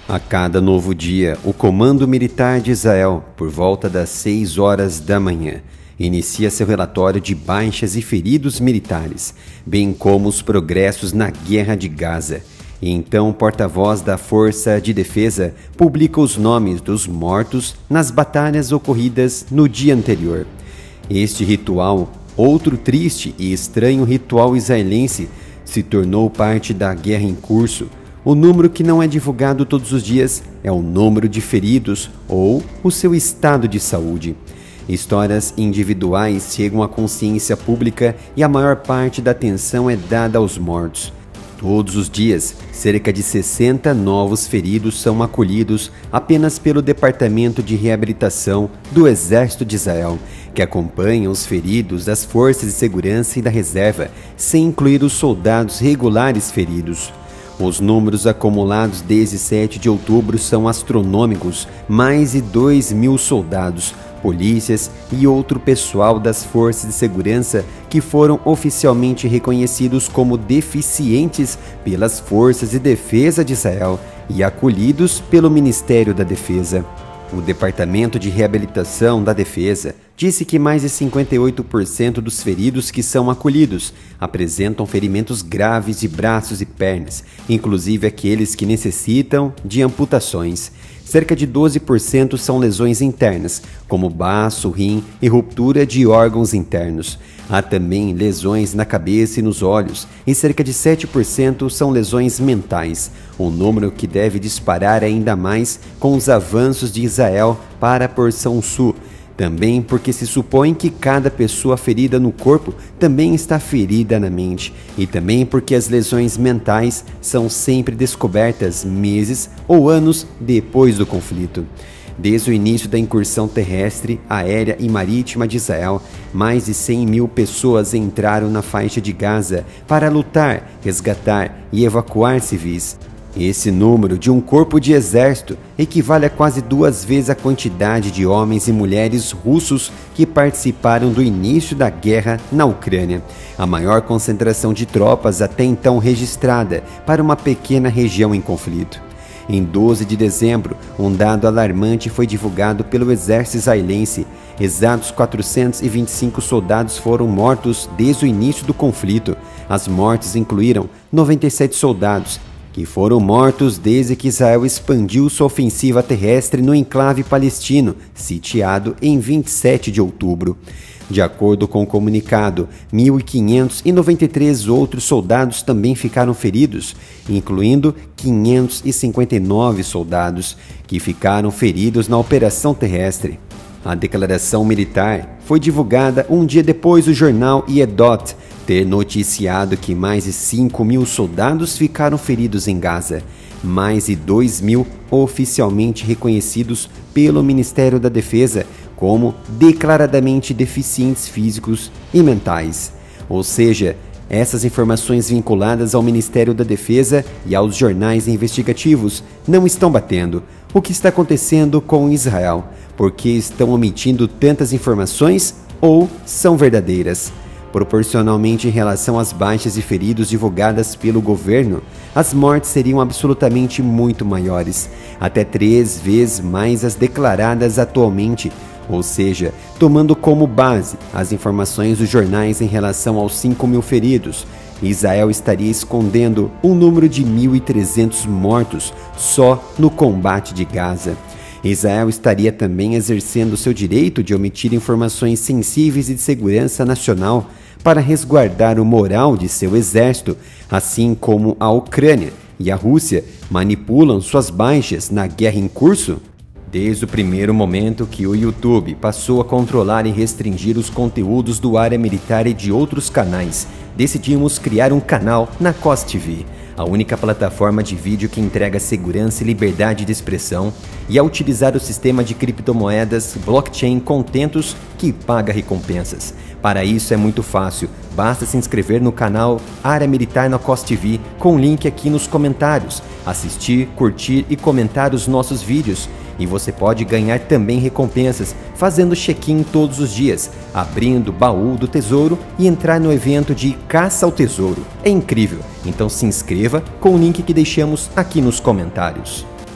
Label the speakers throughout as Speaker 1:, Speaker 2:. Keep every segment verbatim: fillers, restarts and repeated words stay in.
Speaker 1: A cada novo dia, o Comando Militar de Israel, por volta das seis horas da manhã, inicia seu relatório de baixas e feridos militares, bem como os progressos na Guerra de Gaza. E então o porta-voz da Força de Defesa publica os nomes dos mortos nas batalhas ocorridas no dia anterior. Este ritual, outro triste e estranho ritual israelense, se tornou parte da guerra em curso. O número que não é divulgado todos os dias é o número de feridos ou o seu estado de saúde. Histórias individuais chegam à consciência pública e a maior parte da atenção é dada aos mortos. Todos os dias, cerca de sessenta novos feridos são acolhidos apenas pelo Departamento de Reabilitação do Exército de Israel, que acompanha os feridos das Forças de Segurança e da Reserva, sem incluir os soldados regulares feridos. Os números acumulados desde sete de outubro são astronômicos, mais de dois mil soldados, polícias e outro pessoal das forças de segurança que foram oficialmente reconhecidos como deficientes pelas Forças de Defesa de Israel e acolhidos pelo Ministério da Defesa. O Departamento de Reabilitação da Defesa disse que mais de cinquenta e oito por cento dos feridos que são acolhidos apresentam ferimentos graves de braços e pernas, inclusive aqueles que necessitam de amputações. Cerca de doze por cento são lesões internas, como baço, rim e ruptura de órgãos internos. Há também lesões na cabeça e nos olhos, e cerca de sete por cento são lesões mentais, um número que deve disparar ainda mais com os avanços de Israel para a porção sul. Também porque se supõe que cada pessoa ferida no corpo também está ferida na mente, e também porque as lesões mentais são sempre descobertas meses ou anos depois do conflito. Desde o início da incursão terrestre, aérea e marítima de Israel, mais de cem mil pessoas entraram na faixa de Gaza para lutar, resgatar e evacuar civis. Esse número de um corpo de exército equivale a quase duas vezes a quantidade de homens e mulheres russos que participaram do início da guerra na Ucrânia, a maior concentração de tropas até então registrada para uma pequena região em conflito. Em doze de dezembro, um dado alarmante foi divulgado pelo exército israelense. Exatos quatrocentos e vinte e cinco soldados foram mortos desde o início do conflito. As mortes incluíram noventa e sete soldados, que foram mortos desde que Israel expandiu sua ofensiva terrestre no enclave palestino, sitiado em vinte e sete de outubro. De acordo com o comunicado, mil quinhentos e noventa e três outros soldados também ficaram feridos, incluindo quinhentos e cinquenta e nove soldados que ficaram feridos na operação terrestre. A declaração militar foi divulgada um dia depois do jornal Yedot ter noticiado que mais de cinco mil soldados ficaram feridos em Gaza, mais de dois mil oficialmente reconhecidos pelo Ministério da Defesa como declaradamente deficientes físicos e mentais. Ou seja, essas informações vinculadas ao Ministério da Defesa e aos jornais investigativos não estão batendo. O que está acontecendo com Israel? Por que estão omitindo tantas informações ou são verdadeiras? Proporcionalmente em relação às baixas e feridos divulgadas pelo governo, as mortes seriam absolutamente muito maiores, até três vezes mais as declaradas atualmente, ou seja, tomando como base as informações dos jornais em relação aos cinco mil feridos, Israel estaria escondendo um número de mil e trezentos mortos só no combate de Gaza. Israel estaria também exercendo seu direito de omitir informações sensíveis e de segurança nacional para resguardar o moral de seu exército, assim como a Ucrânia e a Rússia manipulam suas baixas na guerra em curso? Desde o primeiro momento que o YouTube passou a controlar e restringir os conteúdos do Área Militar e de outros canais, decidimos criar um canal na C O S T V, a única plataforma de vídeo que entrega segurança e liberdade de expressão, e a utilizar o sistema de criptomoedas blockchain Contentos que paga recompensas. Para isso é muito fácil, basta se inscrever no canal Área Militar na C O S T V com o link aqui nos comentários, assistir, curtir e comentar os nossos vídeos. E você pode ganhar também recompensas fazendo check-in todos os dias, abrindo o baú do tesouro e entrar no evento de caça ao tesouro. É incrível, então se inscreva com o link que deixamos aqui nos comentários.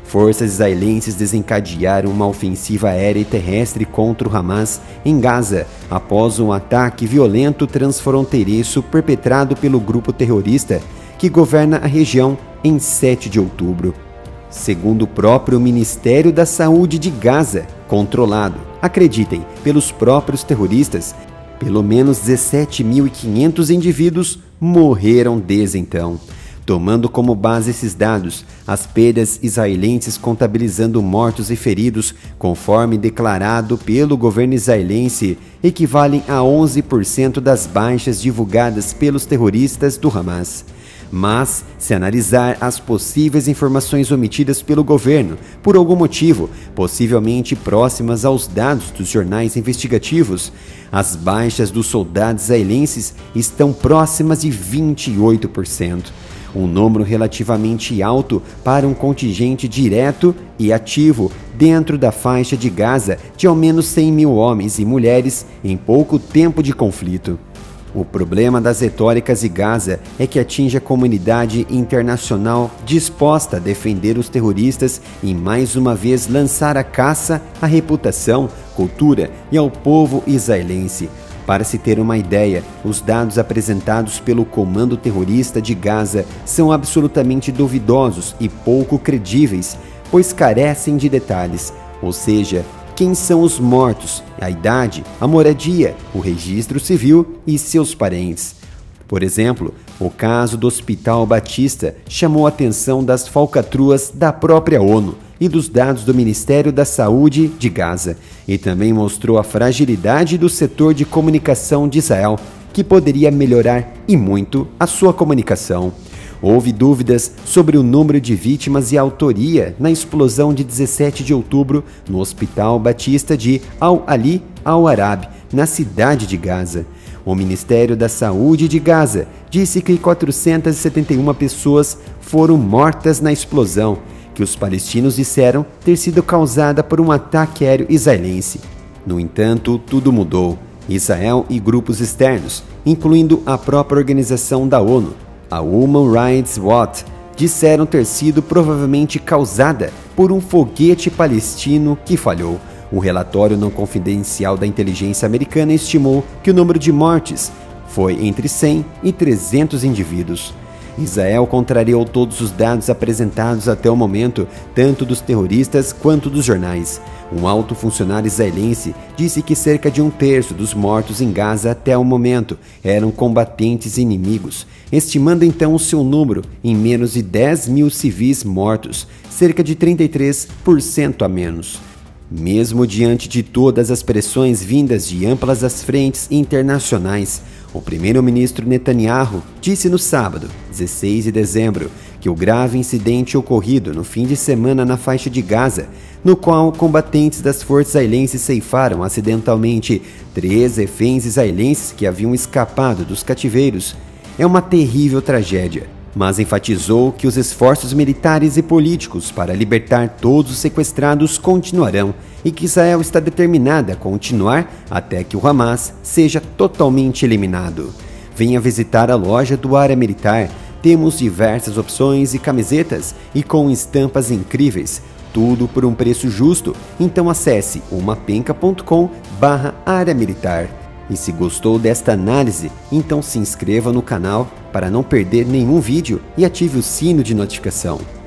Speaker 1: Forças israelenses desencadearam uma ofensiva aérea e terrestre contra o Hamas em Gaza, após um ataque violento transfronteiriço perpetrado pelo grupo terrorista que governa a região em sete de outubro. Segundo o próprio Ministério da Saúde de Gaza, controlado, acreditem, pelos próprios terroristas, pelo menos dezessete mil e quinhentos indivíduos morreram desde então. Tomando como base esses dados, as perdas israelenses contabilizando mortos e feridos, conforme declarado pelo governo israelense, equivalem a onze por cento das baixas divulgadas pelos terroristas do Hamas. Mas, se analisar as possíveis informações omitidas pelo governo, por algum motivo, possivelmente próximas aos dados dos jornais investigativos, as baixas dos soldados israelenses estão próximas de vinte e oito por cento. Um número relativamente alto para um contingente direto e ativo dentro da faixa de Gaza de ao menos cem mil homens e mulheres em pouco tempo de conflito. O problema das retóricas de Gaza é que atinge a comunidade internacional disposta a defender os terroristas e mais uma vez lançar a caça à reputação, cultura e ao povo israelense. Para se ter uma ideia, os dados apresentados pelo Comando Terrorista de Gaza são absolutamente duvidosos e pouco credíveis, pois carecem de detalhes, ou seja, quem são os mortos, a idade, a moradia, o registro civil e seus parentes. Por exemplo, o caso do Hospital Batista chamou a atenção das falcatruas da própria ONU e dos dados do Ministério da Saúde de Gaza, e também mostrou a fragilidade do setor de comunicação de Israel, que poderia melhorar e muito a sua comunicação. Houve dúvidas sobre o número de vítimas e autoria na explosão de dezessete de outubro no Hospital Batista de Al-Ali Al-Arab, na cidade de Gaza. O Ministério da Saúde de Gaza disse que quatrocentas e setenta e uma pessoas foram mortas na explosão, que os palestinos disseram ter sido causada por um ataque aéreo israelense. No entanto, tudo mudou. Israel e grupos externos, incluindo a própria organização da ONU, a Human Rights Watch, disseram ter sido provavelmente causada por um foguete palestino que falhou. Um relatório não confidencial da inteligência americana estimou que o número de mortes foi entre cem e trezentos indivíduos. Israel contrariou todos os dados apresentados até o momento, tanto dos terroristas quanto dos jornais. Um alto funcionário israelense disse que cerca de um terço dos mortos em Gaza até o momento eram combatentes inimigos, estimando então o seu número em menos de dez mil civis mortos, cerca de trinta e três por cento a menos. Mesmo diante de todas as pressões vindas de amplas as frentes internacionais, o primeiro-ministro Netanyahu disse no sábado, dezesseis de dezembro, que o grave incidente ocorrido no fim de semana na faixa de Gaza, no qual combatentes das forças israelenses ceifaram acidentalmente três reféns israelenses que haviam escapado dos cativeiros, é uma terrível tragédia, mas enfatizou que os esforços militares e políticos para libertar todos os sequestrados continuarão e que Israel está determinada a continuar até que o Hamas seja totalmente eliminado. Venha visitar a loja do Área Militar. Temos diversas opções e camisetas e com estampas incríveis, tudo por um preço justo. Então acesse umapenca ponto com barra área militar. E se gostou desta análise, então se inscreva no canal para não perder nenhum vídeo e ative o sino de notificação.